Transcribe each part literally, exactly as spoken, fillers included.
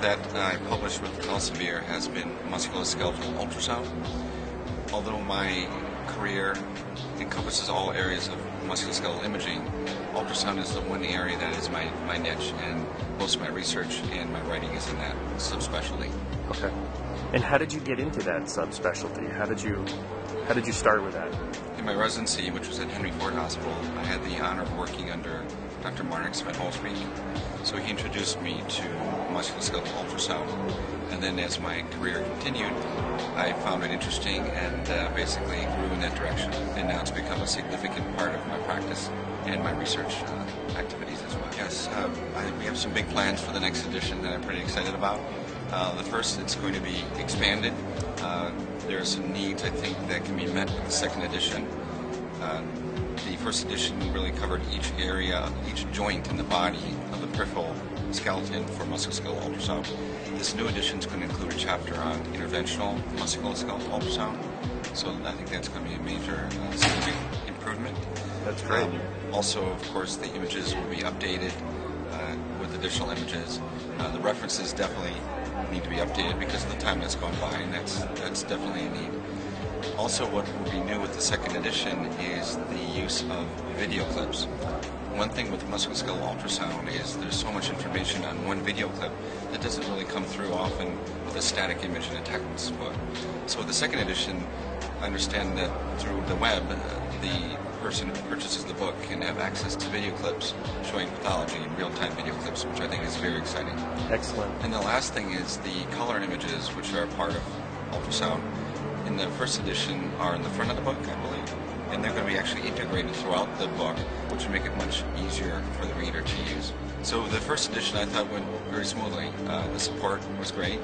that I published with Elsevier has been musculoskeletal ultrasound. Although my career encompasses all areas of musculoskeletal imaging, ultrasound is the one area that is my, my niche, and most of my research and my writing is in that subspecialty. Okay. And how did you get into that subspecialty? How did you how did you start with that? In my residency, which was at Henry Ford Hospital, I had the honor of working under Doctor Marnix van Holsbeek. So he introduced me to musculoskeletal ultrasound, and then as my career continued, I found it interesting and uh, basically grew in that direction. And now it's become a significant part of my practice and my research uh, activities as well. Yes, uh, I, we have some big plans for the next edition that I'm pretty excited about. Uh, the first, it's going to be expanded. Uh, there are some needs, I think, that can be met with the second edition. Uh, the first edition really covered each area, each joint in the body of the peripheral skeleton for musculoskeletal ultrasound. This new edition is going to include a chapter on interventional musculoskeletal ultrasound. So I think that's going to be a major uh, significant improvement. That's great. Um, also, of course, the images will be updated uh, with additional images. Uh, the references definitely need to be updated because of the time that's gone by, and that's that's definitely a need. Also, what will be new with the second edition is the use of video clips. One thing with musculoskeletal ultrasound is there's so much information on one video clip that doesn't really come through often with a static image in a textbook. So with the second edition, I understand that through the web, uh, the person who purchases the book can have access to video clips showing pathology in real-time video clips, which I think is very exciting. Excellent. And the last thing is the color images, which are a part of ultrasound. In the first edition are in the front of the book, I believe, and they're going to be actually integrated throughout the book, which will make it much easier for the reader to use. So the first edition I thought went very smoothly. Uh, the support was great.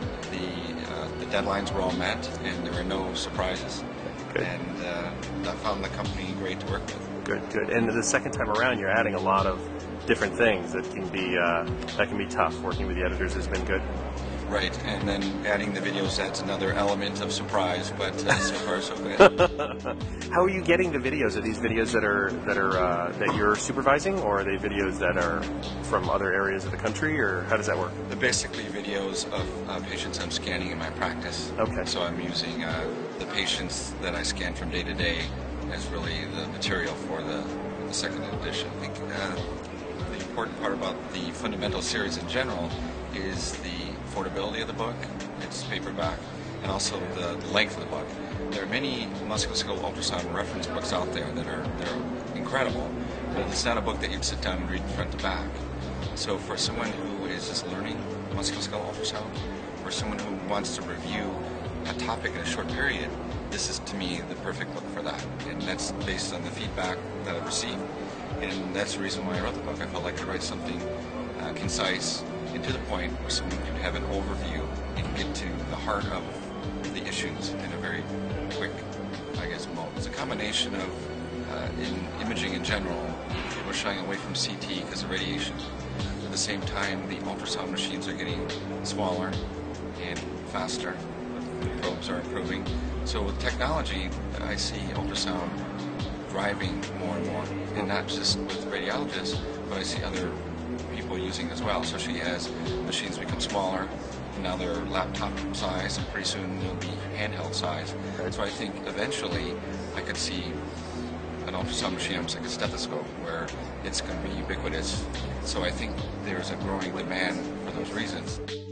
The uh, the deadlines were all met, and there were no surprises. Good. And uh, I found the company great to work with. Good, good. And the second time around, you're adding a lot of different things that can be uh, that can be tough. Working with the editors has been good. Right, and then adding the videos adds another element of surprise, but uh, so far so good. How are you getting the videos? Are these videos that are that are uh, that you're supervising, or are they videos that are from other areas of the country, or how does that work? They're basically videos of uh, patients I'm scanning in my practice. Okay. So I'm using uh, the patients that I scan from day to day as really the material for the, the second edition. I think uh, the important part about the fundamental series in general is the affordability of the book, its paperback, and also the length of the book. There are many musculoskeletal ultrasound reference books out there that are they're incredible, but it's not a book that you'd sit down and read front to back. So for someone who is just learning musculoskeletal ultrasound, or someone who wants to review a topic in a short period, this is to me the perfect book for that. And that's based on the feedback that I've received. And that's the reason why I wrote the book. I felt like I could write something uh, concise and to the point where someone could have an overview and get to the heart of the issues in a very quick, I guess, mode. It's a combination of, uh, in imaging in general, people are shying away from C T because of radiation. At the same time, the ultrasound machines are getting smaller and faster. The probes are improving. So with technology, I see ultrasound driving more and more, and not just with radiologists, but I see other people using it as well, especially as machines become smaller. And now they're laptop size, and pretty soon they'll be handheld size. So I think eventually I could see an ultrasound machine almost like a stethoscope, where it's going to be ubiquitous. So I think there's a growing demand for those reasons.